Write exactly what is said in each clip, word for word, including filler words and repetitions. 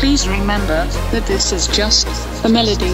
Please remember that this is just a melody.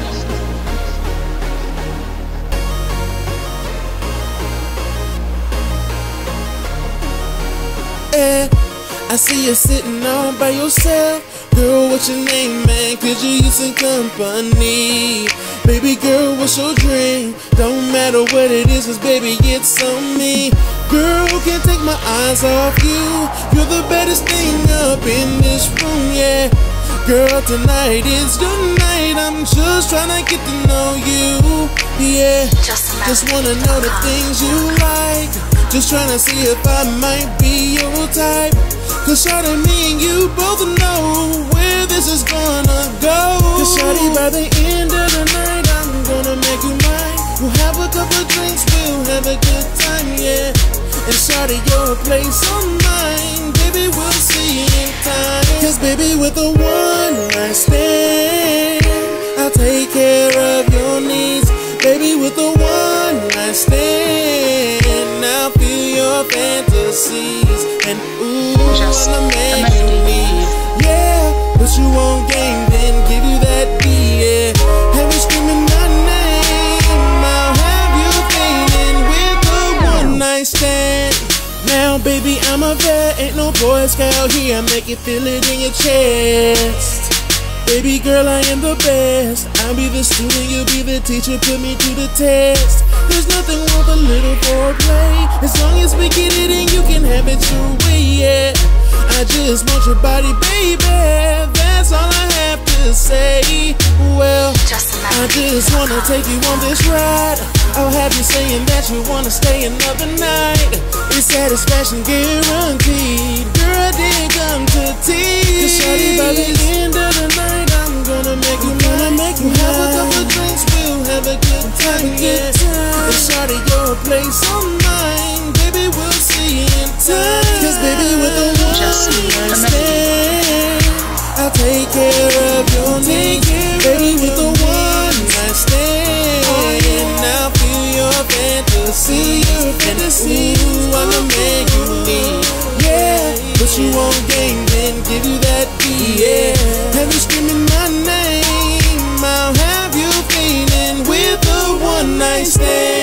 Yeah, I see you sitting all by yourself. Girl, what's your name, man? Could you use some company? Baby girl, what's your drink? Don't matter what it is, cause baby, it's on me. Girl, can't take my eyes off you. You're the baddest thing up in this room, yeah. Girl, tonight is your night. I'm just tryna get to know you, yeah. Just wanna know the things you like. Just tryna see if I might be your type. Cause shawty, me and you both know where this is gonna go. Cause shawty, by the end of the night, I'm gonna make you mine. We'll have a couple drinks, we'll have a good time, yeah. And shawty, your place or mine, baby, we'll see in time. Cause baby, with a one night stand, I'll take care of your needs. Baby, with a one night stand, I'll feel your fantasies. And ooh, Just I'll a make melody. you need. Yeah, but you won't game, then give you that D, yeah. Have you screaming my name, I'll have you feeling with a one night stand. Now baby, I'm a vet, ain't no Boy Scout here, I make you feel it in your chest. Baby girl, I am the best. I'll be the student, you'll be the teacher, put me to the test. There's nothing wrong with a little foreplay, as long as we get it in, you can have it your way, yeah. I just want your body, baby, that's all I have to say. Well, I just wanna take you on this ride. I'll have you saying that you wanna stay another night. It's satisfaction guaranteed. Girl, didn't come to tease. Cause shawty, by the end of the night, I'm gonna make you mine. Make you have a couple drinks, we'll have a good time, yeah. And shawty, your place or mine, baby, we'll see in time. Cause baby, with a one night stand, I'll take care of your needs. Baby, with a one night stand, and I'll feel your fantasy. And ooh, I'm the man you need, yeah. But you won't game, then give you that D, yeah. Have you screaming my name, I'll have you feeling with a one night stand.